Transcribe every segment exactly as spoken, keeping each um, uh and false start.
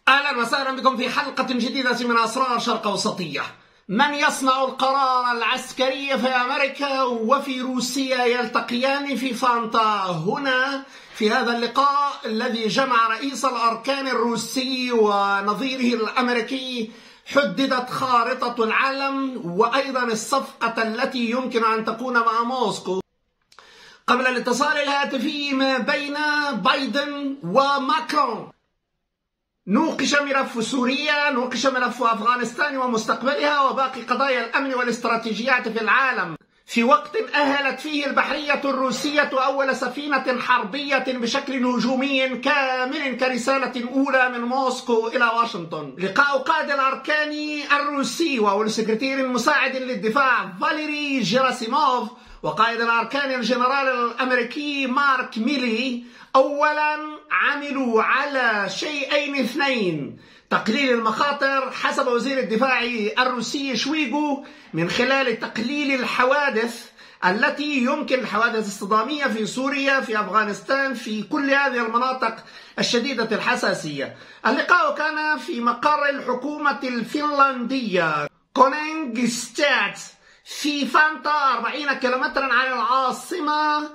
أهلا وسهلا بكم في حلقة جديدة من أسرار شرق أوسطية. من يصنع القرار العسكري في أمريكا وفي روسيا يلتقيان في فانتا. هنا في هذا اللقاء الذي جمع رئيس الأركان الروسي ونظيره الأمريكي حددت خارطة العالم وأيضا الصفقة التي يمكن أن تكون مع موسكو. قبل الاتصال الهاتفي ما بين بايدن وماكرون نوقش ملف سوريا، نوقش ملف أفغانستان ومستقبلها وباقي قضايا الأمن والاستراتيجيات في العالم، في وقت أهلت فيه البحرية الروسية أول سفينة حربية بشكل هجومي كامل كرسالة أولى من موسكو إلى واشنطن. لقاء قائد الأركان الروسي والسكرتير المساعد للدفاع فاليري جيراسيموف وقائد الأركان الجنرال الأمريكي مارك ميلي أولا عملوا على شيئين اثنين: تقليل المخاطر حسب وزير الدفاع الروسي شويغو من خلال تقليل الحوادث التي يمكن الحوادث الصدامية في سوريا، في أفغانستان، في كل هذه المناطق الشديدة الحساسية. اللقاء كان في مقر الحكومة الفنلندية كونينغستاد في فانتا، أربعين كيلومترا عن العاصمة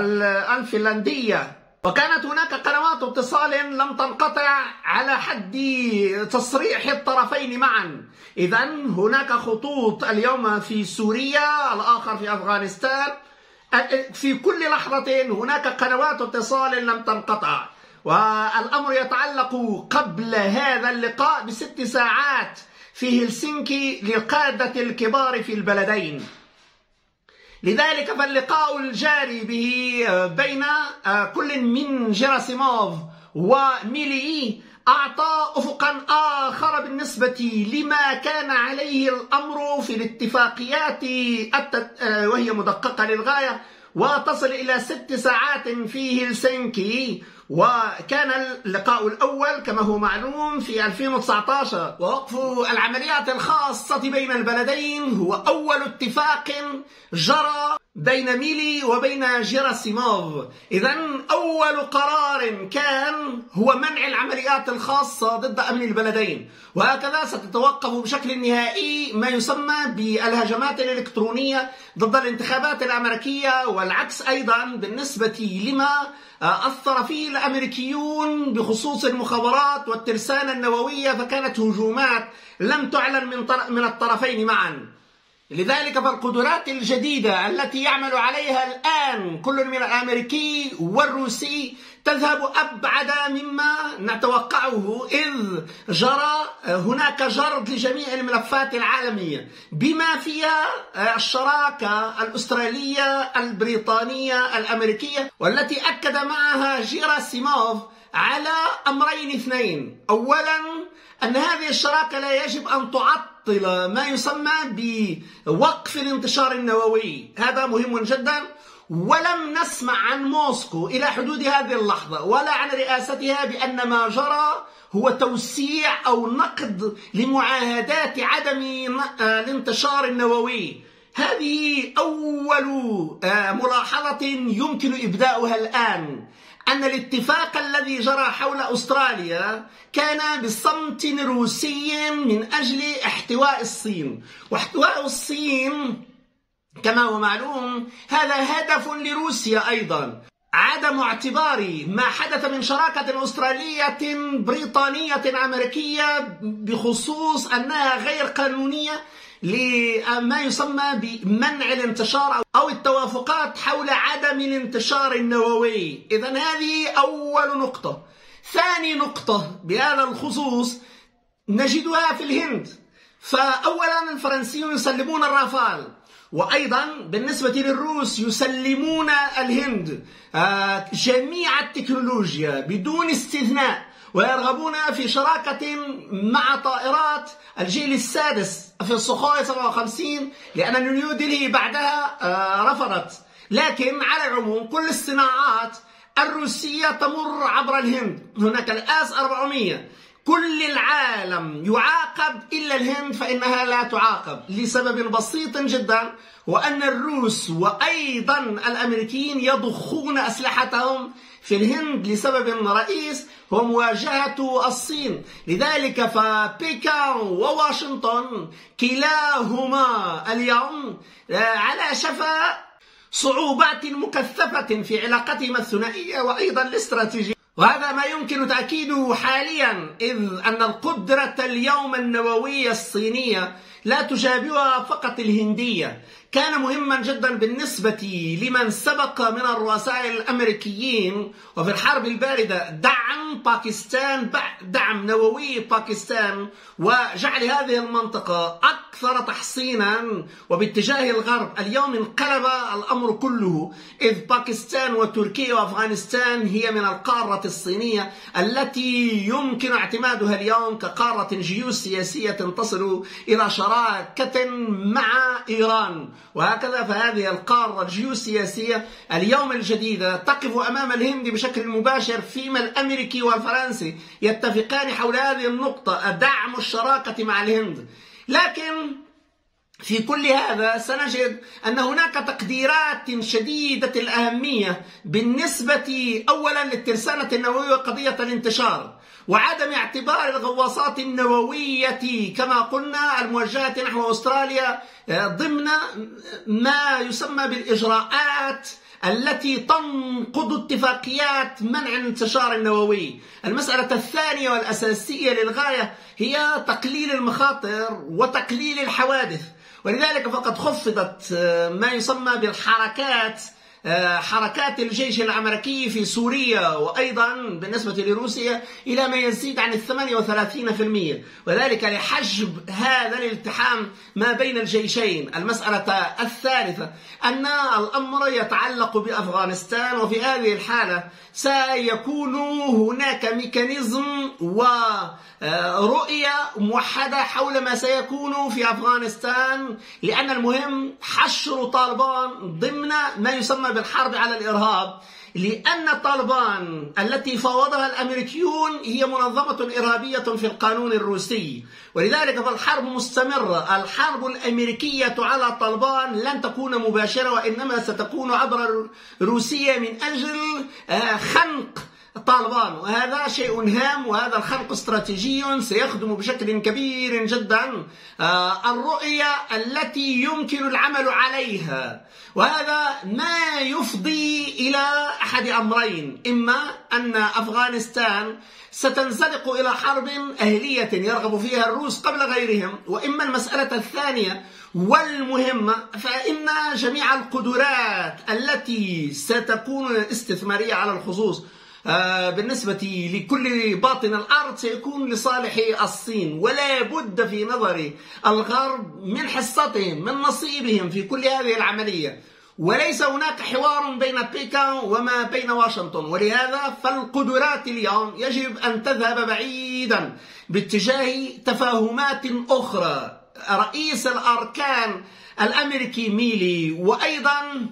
الفنلندية، وكانت هناك قنوات اتصال لم تنقطع على حد تصريح الطرفين معا. إذا هناك خطوط اليوم في سوريا، الآخر في أفغانستان، في كل لحظة هناك قنوات اتصال لم تنقطع. والأمر يتعلق قبل هذا اللقاء بست ساعات في هلسنكي للقادة الكبار في البلدين. لذلك فاللقاء الجاري به بين كل من جيراسيموف وميلي أعطى أفقا آخر بالنسبة لما كان عليه الأمر في الاتفاقيات وهي مدققة للغاية وتصل إلى ست ساعات في هلسنكي. وكان اللقاء الأول كما هو معلوم في ألفين وتسعة عشر، ووقف العمليات الخاصة بين البلدين هو أول اتفاق جرى بين ميلي وبين جيراسيموف. إذن أول قرار كان هو منع العمليات الخاصة ضد أمن البلدين، وهكذا ستتوقف بشكل نهائي ما يسمى بالهجمات الإلكترونية ضد الانتخابات الأمريكية، والعكس أيضا بالنسبة لما أثر فيه الأمريكيون بخصوص المخابرات والترسانة النووية، فكانت هجومات لم تعلن من من الطرفين معا. لذلك فالقدرات الجديدة التي يعمل عليها الآن كل من الأمريكي والروسي تذهب أبعد مما نتوقعه، إذ جرى هناك جرد لجميع الملفات العالمية بما فيها الشراكة الأسترالية البريطانية الأمريكية، والتي أكد معها جيراسيموف على أمرين اثنين: أولا أن هذه الشراكة لا يجب أن تعطل ما يسمى بوقف الانتشار النووي، هذا مهم جدا. ولم نسمع عن موسكو إلى حدود هذه اللحظة ولا عن رئاستها بأن ما جرى هو توسيع أو نقد لمعاهدات عدم الانتشار النووي. هذه أول ملاحظة يمكن إبداؤها الآن، أن الاتفاق الذي جرى حول أستراليا كان بصمت روسي من أجل احتواء الصين، واحتواء الصين كما هو معلوم هذا هدف لروسيا أيضا. عدم اعتبار ما حدث من شراكة أسترالية بريطانية أمريكية بخصوص أنها غير قانونية لما يسمى بمنع الانتشار أو التوافقات حول عدم الانتشار النووي. إذن هذه أول نقطة. ثاني نقطة بهذا الخصوص نجدها في الهند. فأولا الفرنسيون يسلمون الرافال، وأيضا بالنسبة للروس يسلمون الهند جميع التكنولوجيا بدون استثناء، ويرغبون في شراكة مع طائرات الجيل السادس في السخوي سبعة وخمسين، لأن نيودلهي بعدها رفضت. لكن على العموم كل الصناعات الروسية تمر عبر الهند. هناك الآس أربعمية، كل العالم يعاقب إلا الهند فإنها لا تعاقب لسبب بسيط جدا، وأن الروس وأيضا الأمريكيين يضخون أسلحتهم في الهند لسبب رئيس، هو مواجهة الصين. لذلك فبكين وواشنطن كلاهما اليوم على شفا صعوبات مكثفة في علاقتهما الثنائية وأيضا الاستراتيجية، وهذا ما يمكن تأكيده حاليا، إذ أن القدرة اليوم النووية الصينية لا تشابهها فقط الهندية. كان مهما جدا بالنسبة لمن سبق من الرؤساء الأمريكيين وفي الحرب الباردة دعم باكستان، دعم نووي باكستان، وجعل هذه المنطقة أكثر تحصينا وباتجاه الغرب. اليوم انقلب الأمر كله، إذ باكستان وتركيا وأفغانستان هي من القارة الصينية التي يمكن اعتمادها اليوم كقارة جيوسياسية تصل إلى شراكة مع إيران. وهكذا فهذه القارة الجيوسياسية اليوم الجديدة تقف أمام الهند بشكل مباشر، فيما الأمريكي والفرنسي يتفقان حول هذه النقطة، دعم الشراكة مع الهند. لكن في كل هذا سنجد أن هناك تقديرات شديدة الأهمية بالنسبة أولا للترسانة النووية وقضية الانتشار، وعدم اعتبار الغواصات النووية كما قلنا الموجهة نحو أستراليا ضمن ما يسمى بالإجراءات التي تنقض اتفاقيات منع الانتشار النووي. المسألة الثانية والأساسية للغاية هي تقليل المخاطر وتقليل الحوادث، ولذلك فقد خفضت ما يسمى بالحركات حركات الجيش الأمريكي في سوريا وأيضا بالنسبة لروسيا إلى ما يزيد عن الثمانية وثلاثين بالمئة، وذلك لحجب هذا الالتحام ما بين الجيشين. المسألة الثالثة أن الأمر يتعلق بأفغانستان، وفي هذه الحالة سيكون هناك ميكانيزم ورؤية موحدة حول ما سيكون في أفغانستان، لأن المهم حشر طالبان ضمن ما يسمى بالحرب على الإرهاب، لأن طالبان التي فاوضها الأمريكيون هي منظمة إرهابية في القانون الروسي، ولذلك فالحرب مستمرة. الحرب الأمريكية على طالبان لن تكون مباشرة، وإنما ستكون عبر روسيا من أجل خنق طالبان، وهذا شيء هام، وهذا الخنق استراتيجي سيخدم بشكل كبير جدا الرؤية التي يمكن العمل عليها. وهذا ما يفضي إلى أحد أمرين: إما أن أفغانستان ستنزلق إلى حرب أهلية يرغب فيها الروس قبل غيرهم، وإما المسألة الثانية والمهمة، فإن جميع القدرات التي ستكون استثمارية على الخصوص بالنسبة لكل باطن الأرض سيكون لصالح الصين، ولا بد في نظر الغرب من حصتهم، من نصيبهم في كل هذه العملية، وليس هناك حوار بين بكين وما بين واشنطن. ولهذا فالقدرات اليوم يجب أن تذهب بعيدا باتجاه تفاهمات أخرى. رئيس الأركان الأمريكي ميلي وأيضا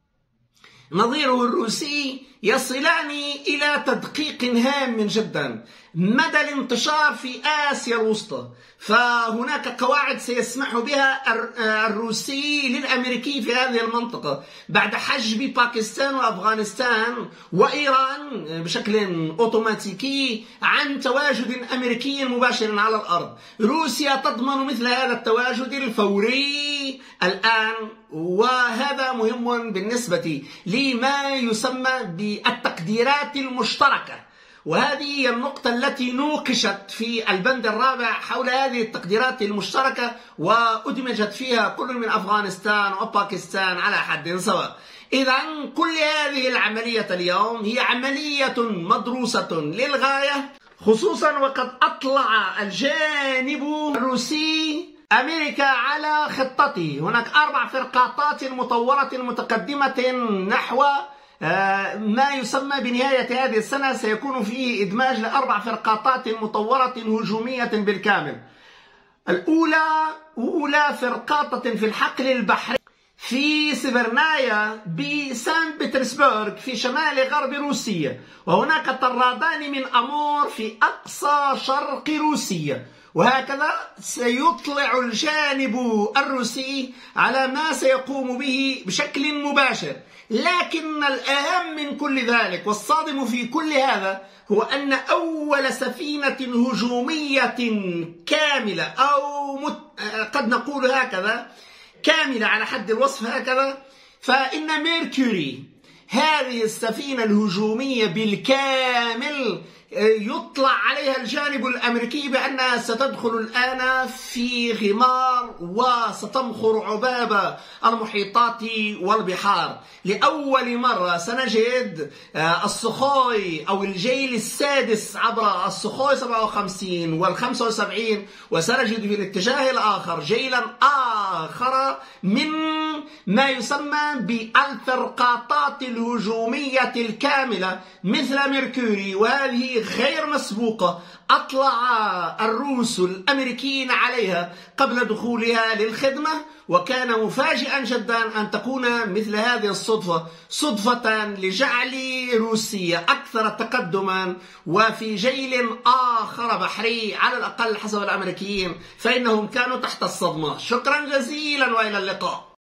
نظيره الروسي يصلان إلى تدقيق هام جدا مدى الانتشار في آسيا الوسطى. فهناك قواعد سيسمح بها الروسي للأمريكي في هذه المنطقة بعد حجب باكستان وأفغانستان وإيران بشكل أوتوماتيكي عن تواجد أمريكي مباشر على الأرض. روسيا تضمن مثل هذا التواجد الفوري الآن، وهذا مهم بالنسبة لما يسمى بالتقديرات المشتركة، وهذه هي النقطة التي نوقشت في البند الرابع حول هذه التقديرات المشتركة، وأدمجت فيها كل من أفغانستان وباكستان على حد سواء. إذا كل هذه العملية اليوم هي عملية مدروسة للغاية، خصوصا وقد أطلع الجانب الروسي أمريكا على خطته. هناك أربع فرقاطات مطورة متقدمة نحو ما يسمى بنهاية هذه السنة سيكون فيه إدماج لأربع فرقاطات مطورة هجومية بالكامل. الأولى أولى فرقاطة في الحقل البحري، في سيفرنايا بسان بطرسبرغ في شمال غرب روسيا، وهناك طرادان من أمور في أقصى شرق روسيا. وهكذا سيطلع الجانب الروسي على ما سيقوم به بشكل مباشر. لكن الأهم من كل ذلك والصادم في كل هذا هو أن أول سفينة هجومية كاملة، أو مت... قد نقول هكذا كاملة على حد الوصف هكذا، فإن ميركوري هذه السفينة الهجومية بالكامل يطلع عليها الجانب الأمريكي بأنها ستدخل الآن في غمار وستمخر عباب المحيطات والبحار. لأول مرة سنجد السخوي أو الجيل السادس عبر السخوي سبعة وخمسين والخمسة وسبعين، وسنجد في الاتجاه الآخر جيلا آخر من ما يسمى بالفرقاطات الهجومية الكاملة مثل ميركوري، وهذه غير مسبوقة أطلع الروس الأمريكيين عليها قبل دخولها للخدمة. وكان مفاجئا جدا أن تكون مثل هذه الصدفة صدفة لجعل روسيا أكثر تقدما وفي جيل آخر بحري على الأقل حسب الأمريكيين، فإنهم كانوا تحت الصدمة. شكرا جزيلا وإلى اللقاء.